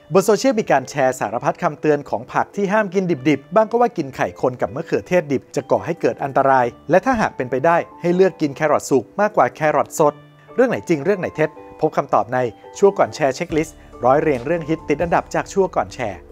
บนโซเชียลมีการแชร์สารพัดคำเตือนของผักที่ห้ามกินดิบๆบ้างก็ว่ากินไข่คนกับมะเขือเทศดิบจะก่อให้เกิดอันตรายและถ้าหากเป็นไปได้ให้เลือกกินแครอทสุกมากกว่าแครอทสดเรื่องไหนจริงเรื่องไหนเท็จพบคำตอบในชั่วก่อนแชร์เช็คลิสต์ร้อยเรียงเรื่องฮิตติดอันดับจากชั่วก่อนแชร์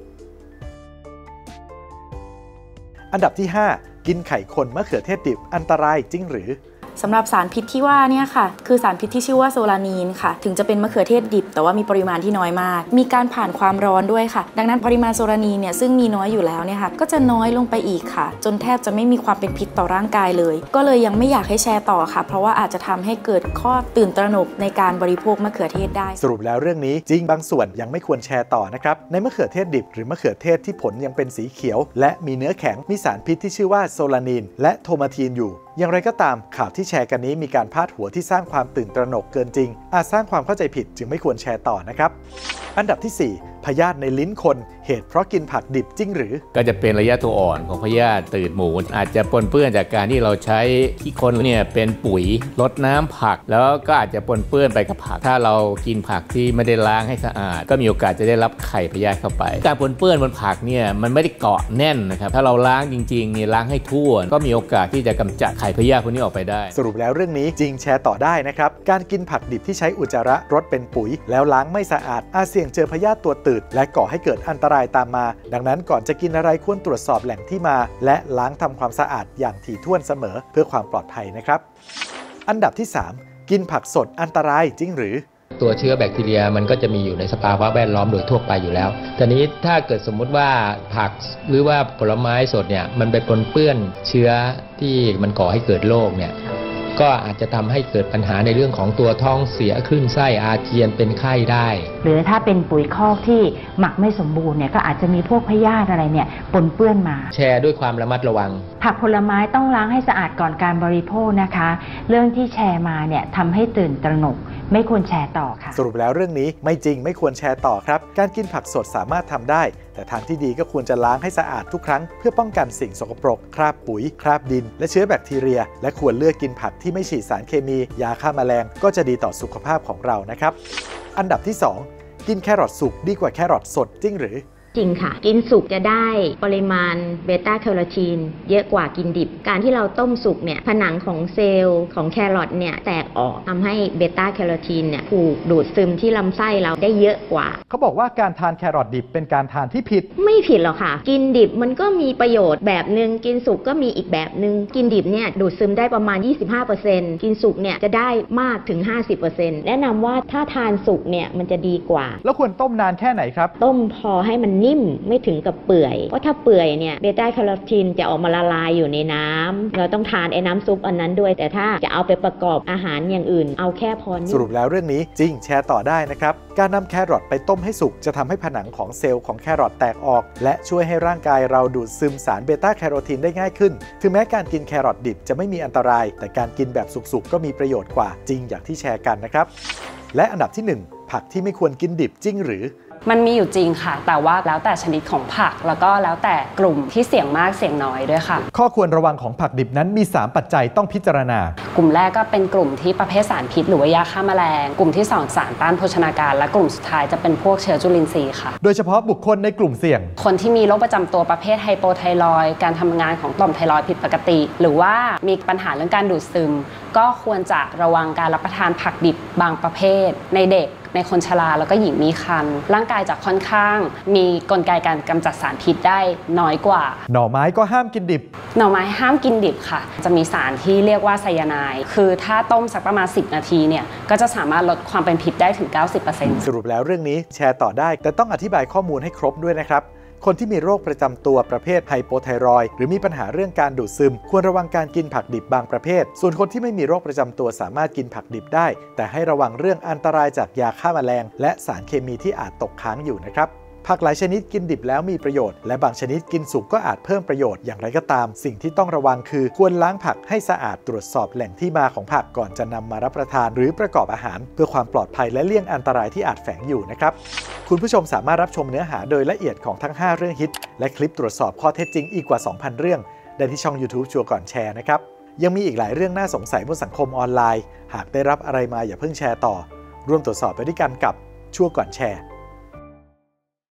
อันดับที่ 5 กินไข่คนมะเขือเทศดิบอันตรายจริงหรือสำหรับสารพิษที่ว่าเนี่ยค่ะคือสารพิษที่ชื่อว่าโซลานีนค่ะถึงจะเป็นมะเขือเทศดิบแต่ว่ามีปริมาณที่น้อยมากมีการผ่านความร้อนด้วยค่ะดังนั้นปริมาณโซลานีนเนี่ยซึ่งมีน้อยอยู่แล้วเนี่ยค่ะก็จะน้อยลงไปอีกค่ะจนแทบจะไม่มีความเป็นพิษต่อร่างกายเลยก็เลยยังไม่อยากให้แชร์ต่อค่ะเพราะว่าอาจจะทำให้เกิดข้อตื่นตระหนกในการบริโภคมะเขือเทศได้สรุปแล้วเรื่องนี้จริงบางส่วนยังไม่ควรแชร์ต่อนะครับในมะเขือเทศดิบหรือมะเขือเทศที่ผลยังเป็นสีเขียวและมีเนื้อแข็งมีสารพิษที่ชื่อว่าโซลานีนและโทมาทีนอยู่อย่างไรก็ตามข่าวที่แชร์กันนี้มีการพาดหัวที่สร้างความตื่นตระหนกเกินจริงอาจสร้างความเข้าใจผิดจึงไม่ควรแชร์ต่อนะครับอันดับที่ 4 พยาธิในลิ้นคนเหตุเพราะกินผักดิบจริงหรือก็จะเป็นระยะตัวอ่อนของพยาธิตืดหมูอาจจะปนเปื้อนจากการที่เราใช้ขี้คนเนี่ยเป็นปุ๋ยรดน้ำผักแล้วก็อาจจะปนเปื้อนไปกับผักถ้าเรากินผักที่ไม่ได้ล้างให้สะอาดก็มีโอกาสจะได้รับไข่พยาธิเข้าไปการปนเปื้อนบนผักเนี่ยมันไม่ได้เกาะแน่นนะครับถ้าเราล้างจริงๆเนี่ยล้างให้ทั่วก็มีโอกาสที่จะกำจัดไข่พยาธิพวกนี้ออกไปได้สรุปแล้วเรื่องนี้จริงแชร์ต่อได้นะครับการกินผักดิบที่ใช้อุจจาระรดเป็นปุ๋ยแล้วล้างไม่สะอาดอาจเสี่ยงเจอพยาธิตัวตืดและก่อให้เกิดอันตรายตามมาดังนั้นก่อนจะกินอะไรควรตรวจสอบแหล่งที่มาและล้างทำความสะอาดอย่างถี่ถ้วนเสมอเพื่อความปลอดภัยนะครับอันดับที่ 3 กินผักสดอันตรายจริงหรือตัวเชื้อแบคทีเรียมันก็จะมีอยู่ในสภาวะแวดล้อมโดยทั่วไปอยู่แล้วแต่นี้ถ้าเกิดสมมุติว่าผักหรือว่าผลไม้สดเนี่ยมันไปปนเปื้อนเชื้อที่มันก่อให้เกิดโรคเนี่ยก็อาจจะทำให้เกิดปัญหาในเรื่องของตัวท้องเสียคลื่นไส้อาเจียนเป็นไข้ได้หรือถ้าเป็นปุ๋ยคอกที่หมักไม่สมบูรณ์เนี่ยก็อาจจะมีพวกพยาธิอะไรเนี่ยปนเปื้อนมาแชร์ด้วยความระมัดระวังผักผลไม้ต้องล้างให้สะอาดก่อนการบริโภคนะคะเรื่องที่แชร์มาเนี่ยทำให้ตื่นตระหนกไม่ควรแชร์ต่อค่ะสรุปแล้วเรื่องนี้ไม่จริงไม่ควรแชร์ต่อครับการกินผักสดสามารถทำได้แต่ทางที่ดีก็ควรจะล้างให้สะอาดทุกครั้งเพื่อป้องกันสิ่งสกปรกคราบปุ๋ยคราบดินและเชื้อแบคทีเรียและควรเลือกกินผักที่ไม่ฉีดสารเคมียาฆ่าแมลงก็จะดีต่อสุขภาพของเรานะครับอันดับที่ 2 กินแครอทสุกดีกว่าแครอทสดจริงหรือจริงค่ะกินสุกจะได้ปริมาณเบต้าแคโรทีนเยอะกว่ากินดิบการที่เราต้มสุกเนี่ยผนังของเซลล์ของแครอทเนี่ยแตกออกทำให้เบต้าแคโรทีนเนี่ยถูกดูดซึมที่ลำไส้เราได้เยอะกว่าเขาบอกว่าการทานแครอทดิบเป็นการทานที่ผิดไม่ผิดหรอกค่ะกินดิบมันก็มีประโยชน์แบบนึงกินสุกก็มีอีกแบบนึงกินดิบเนี่ยดูดซึมได้ประมาณ 25% กินสุกเนี่ยจะได้มากถึง 50% แนะนำว่าถ้าทานสุกเนี่ยมันจะดีกว่าแล้วควรต้มนานแค่ไหนครับต้มพอให้มันนิ่มไม่ถึงกับเปื่อยเพราะถ้าเปื่อยเนี่ยเบต้าแคโรทีนจะออกมาละลายอยู่ในน้ำเราต้องทานไอ้น้ำซุปอันนั้นด้วยแต่ถ้าจะเอาไปประกอบอาหารอย่างอื่นเอาแค่พอสรุปแล้วเรื่องนี้จริงแชร์ต่อได้นะครับการนำแครอทไปต้มให้สุกจะทำให้ผนังของเซลล์ของแครอทแตกออกและช่วยให้ร่างกายเราดูดซึมสารเบต้าแคโรทีนได้ง่ายขึ้นถึงแม้การกินแครอทดิบจะไม่มีอันตรายแต่การกินแบบสุกๆก็มีประโยชน์กว่าจริงอย่างที่แชร์กันนะครับและอันดับที่ 1 ผักที่ไม่ควรกินดิบจริงหรือมันมีอยู่จริงค่ะแต่ว่าแล้วแต่ชนิดของผักแล้วก็แล้วแต่กลุ่มที่เสี่ยงมากเสี่ยงน้อยด้วยค่ะข้อควรระวังของผักดิบนั้นมี3ปัจจัยต้องพิจารณากลุ่มแรกก็เป็นกลุ่มที่ประเภทสารพิษหรือว่ายาฆ่าแมลงกลุ่มที่2สารต้านโภชนาการและกลุ่มสุดท้ายจะเป็นพวกเชื้อจุลินทรีย์ค่ะโดยเฉพาะบุคคลในกลุ่มเสี่ยงคนที่มีโรคประจำตัวประเภทไฮโปไทรอยด์การทำงานของต่อมไทรอยด์ผิดปกติหรือว่ามีปัญหาเรื่องการดูดซึมก็ควรจะระวังการรับประทานผักดิบบางประเภทในเด็กในคนชราแล้วก็หญิงมีครรภ์ร่างกายจะค่อนข้างมีกลไกการกำจัดสารพิษได้น้อยกว่าหน่อไม้ก็ห้ามกินดิบหน่อไม้ห้ามกินดิบค่ะจะมีสารที่เรียกว่าไซยาไนด์คือถ้าต้มสักประมาณ10 นาทีเนี่ยก็จะสามารถลดความเป็นพิษได้ถึง 90% สรุปแล้วเรื่องนี้แชร์ต่อได้แต่ต้องอธิบายข้อมูลให้ครบด้วยนะครับคนที่มีโรคประจำตัวประเภทไฮโปไทรอยด์หรือมีปัญหาเรื่องการดูดซึมควรระวังการกินผักดิบบางประเภทส่วนคนที่ไม่มีโรคประจำตัวสามารถกินผักดิบได้แต่ให้ระวังเรื่องอันตรายจากยาฆ่าแมลงและสารเคมีที่อาจตกค้างอยู่นะครับผักหลายชนิดกินดิบแล้วมีประโยชน์และบางชนิดกินสุกก็อาจเพิ่มประโยชน์อย่างไรก็ตามสิ่งที่ต้องระวังคือควรล้างผักให้สะอาดตรวจสอบแหล่งที่มาของผักก่อนจะนำมารับประทานหรือประกอบอาหารเพื่อความปลอดภัยและเลี่ยงอันตรายที่อาจแฝงอยู่นะครับคุณผู้ชมสามารถรับชมเนื้อหาโดยละเอียดของทั้ง5เรื่องฮิตและคลิปตรวจสอบข้อเท็จจริงอีกกว่า 2,000 เรื่องได้ที่ช่อง YouTube ชัวร์ก่อนแชร์นะครับยังมีอีกหลายเรื่องน่าสงสัยบนสังคมออนไลน์หากได้รับอะไรมาอย่าเพิ่งแชร์ต่อร่วมตรวจสอบไปด้วยกันกับชัวร์ก่อนแชร์